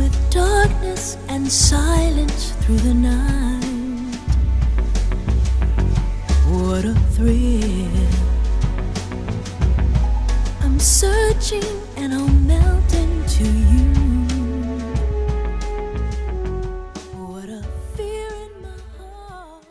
with darkness and silence through the night. What a thrill. I'm searching and I'll melt into you. What a fear in my heart.